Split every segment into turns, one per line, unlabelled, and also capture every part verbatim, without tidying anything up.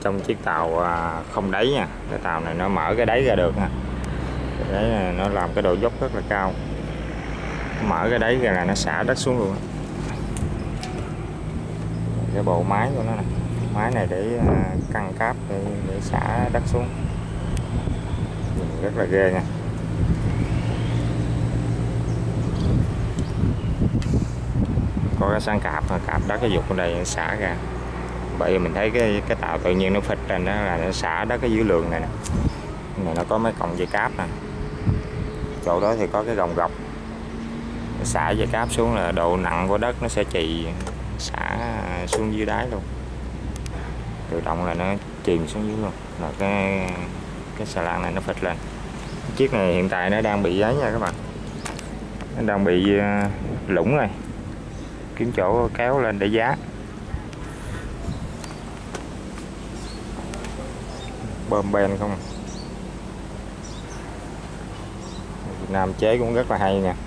trong chiếc tàu không đáy nha. Cái tàu này nó mở cái đáy ra được nha. Cái đáy này nó làm cái độ dốc rất là cao, mở cái đáy ra là nó xả đất xuống luôn. Cái bộ máy của nó này, máy này để căng cáp để, để xả đất xuống, nhìn rất là ghê nha. Có cái xăng cạp, cạp đất cái dục ở đây xả ra. Bởi vì mình thấy cái cái tàu tự nhiên nó phịch lên đó là nó xả đất cái dưới lượng này nè. Này nó có mấy cọng dây cáp nè, chỗ đó thì có cái gồng gọc, xả dây cáp xuống là độ nặng của đất nó sẽ chì xả xuống dưới đáy luôn, tự động là nó chìm xuống dưới luôn. Là cái cái xà lan này nó phịch lên. Chiếc này hiện tại nó đang bị ấy nha các bạn, nó đang bị lủng rồi, kiếm chỗ kéo lên để giá. Bơm ben không, Việt Nam chế cũng rất là hay nha.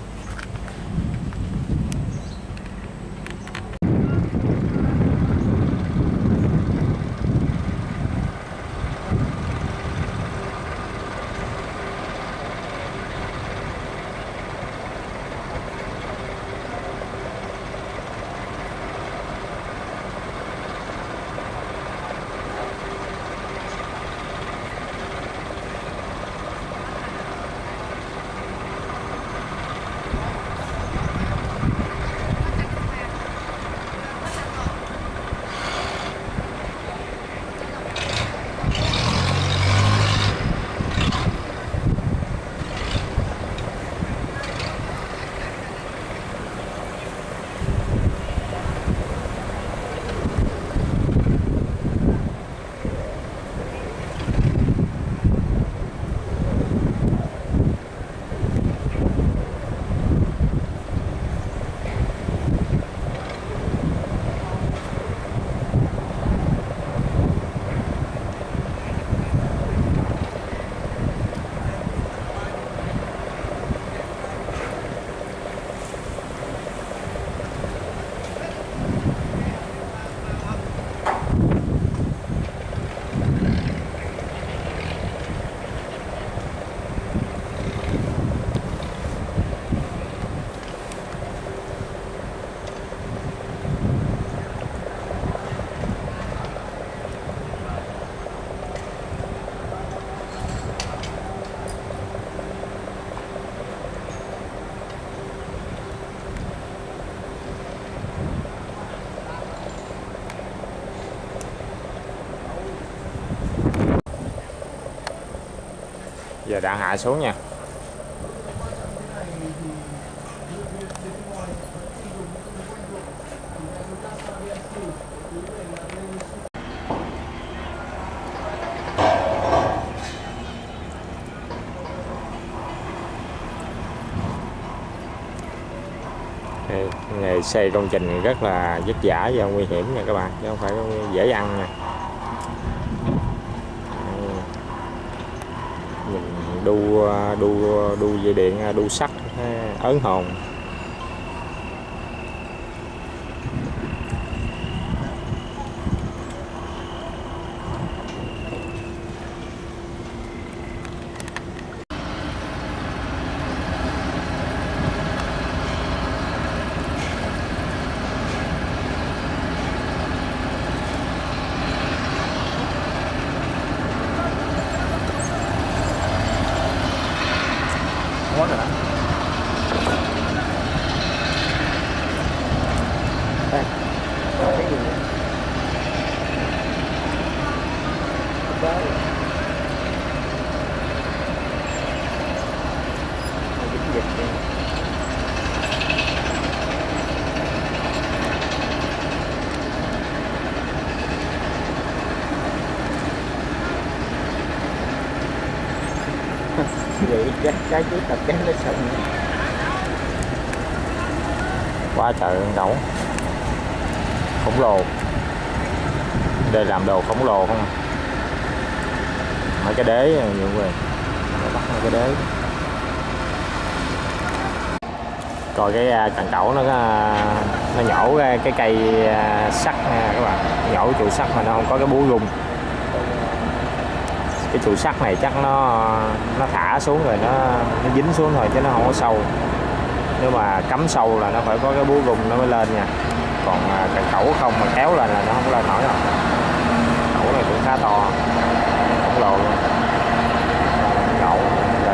Giờ đã hạ xuống nha. Nghề xây công trình rất là vất vả và nguy hiểm nha các bạn, chứ không phải dễ ăn nha. Mình đu đu đu dây điện, đu sắt ớn hồn. Quá rồi đó. Đây, có cái gì nữa? Đấy. Dính dịch đi. Vậy cái cái chú tập cái nó xong quá trời ngẫu khổng lồ. Đây làm đồ khổng lồ không, mấy cái đế nhiều người bắt mấy cái đế. Coi cái cần cẩu nó nó nhổ cái cây sắt nha các bạn, nhổ trụ sắt mà nó không có cái búa gung, Cái trụ sắt này chắc nó nó thả xuống rồi nó, nó dính xuống thôi chứ nó không có sâu. Nếu mà cắm sâu là nó phải có cái búa rung nó mới lên nha. Còn cái cẩu không mà kéo lên là nó không lên nổi đâu. Cẩu này cũng khá to, khổng lồ luôn. Cẩu lên.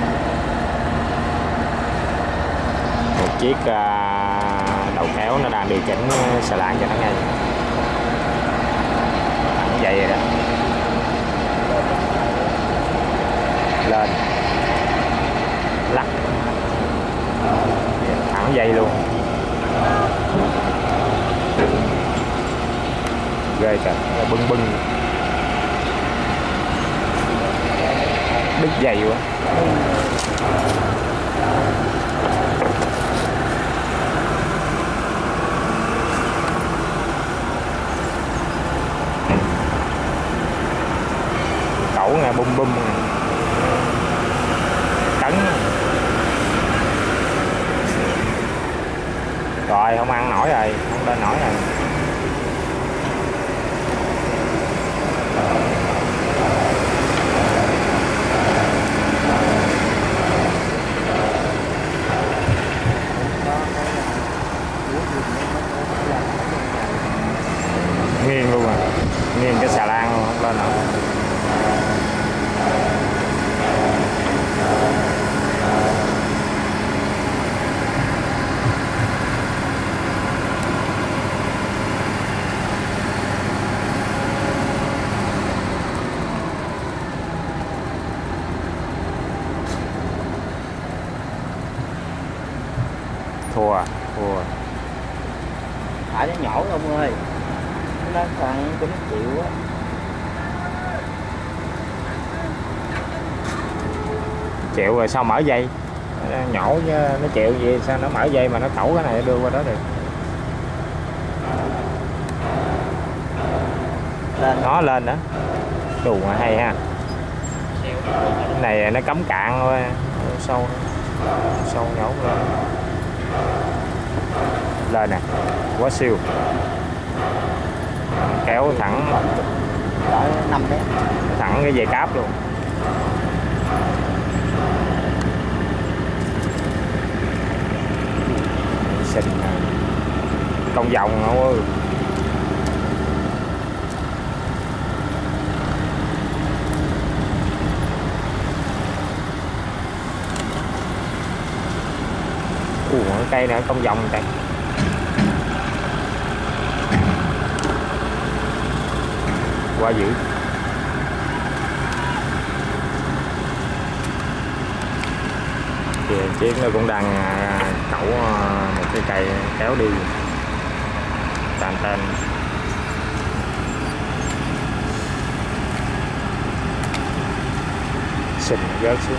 Một chiếc đầu kéo nó đang điều chỉnh xà lan cho nó ngay. Thẳng dây rồi đó. Lên lắc thẳng dây luôn, ghê trời, bưng bưng đứt dây quá. Cẩu nghe bum bum cấn rồi, không ăn nổi rồi, không lên nổi rồi. Nghiêng luôn à, nghiêng cái xà lan luôn, không lên nổi. Thua à? Thua à?
Thả nó nhỏ ông ơi, nó còn cũng chịu á.
Chịu rồi sao mở dây, nhổ chứ nó chịu gì sao nó mở dây mà nó cẩu cái này đưa qua đó được.
Lên
nó lên đó, đù mà hay ha. Cái này nó cắm cạn thôi, sâu sâu nhổ lên. Lên nè, quá siêu, kéo thẳng
năm mét,
thẳng cái dây cáp luôn. Xinh công vòng không ơi. Ủa cái cây này công vòng đây. Quá dữ. Thì chiếc nó cũng đang cẩu một cái cây kéo đi tan tên. Xình rớt xuống.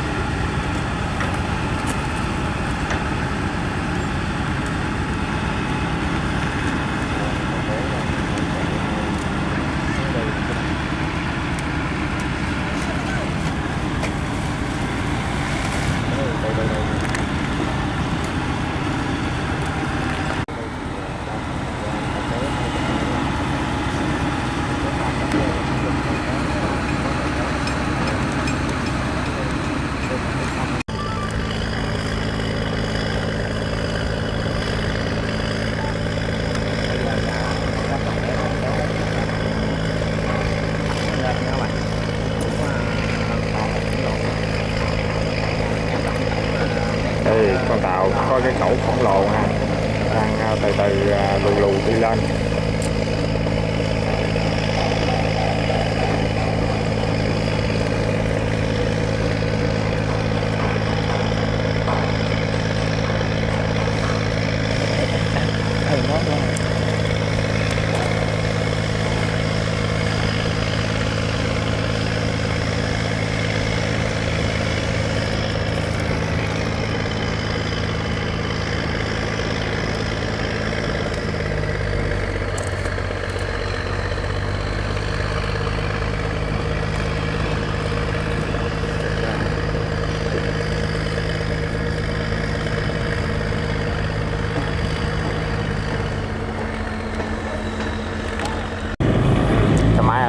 Đây con tàu có cái cẩu khổng lồ ha, đang từ từ lù lù đi lên.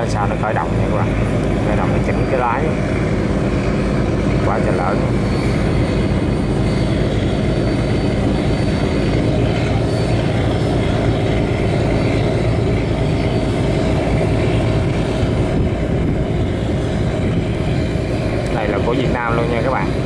sao nó khởi động nha các bạn, khởi động nó chỉnh cái lái quá trời lớn. Này là của Việt Nam luôn nha các bạn,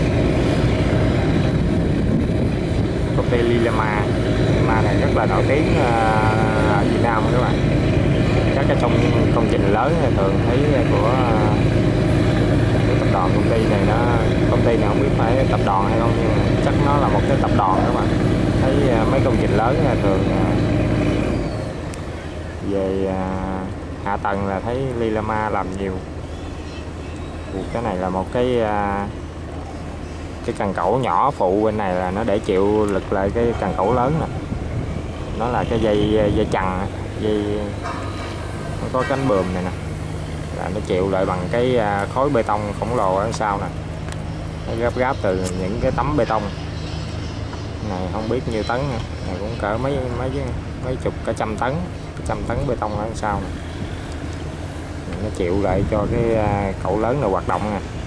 công ty Lilama. Lilama này rất là nổi tiếng ở Việt Nam các bạn. Các cái trong công trình lớn thường thấy của tập đoàn công ty này, nó công ty này không biết phải tập đoàn hay không, nhưng mà chắc nó là một cái tập đoàn các bạn. Thấy mấy công trình lớn thường về hạ tầng là thấy Lilama làm nhiều. Cái này là một cái cái cần cẩu nhỏ phụ bên này là nó để chịu lực lại cái cần cẩu lớn nè. Nó là cái dây dây chằng, dây nó có cánh buồm này nè, là nó chịu lại bằng cái khối bê tông khổng lồ ở sau nè. Nó gấp gáp từ những cái tấm bê tông này, không biết nhiêu tấn nữa. Này cũng cỡ mấy mấy mấy chục cả trăm tấn, trăm tấn bê tông ở sau nè. Nó chịu lại cho cái cẩu lớn này hoạt động nè.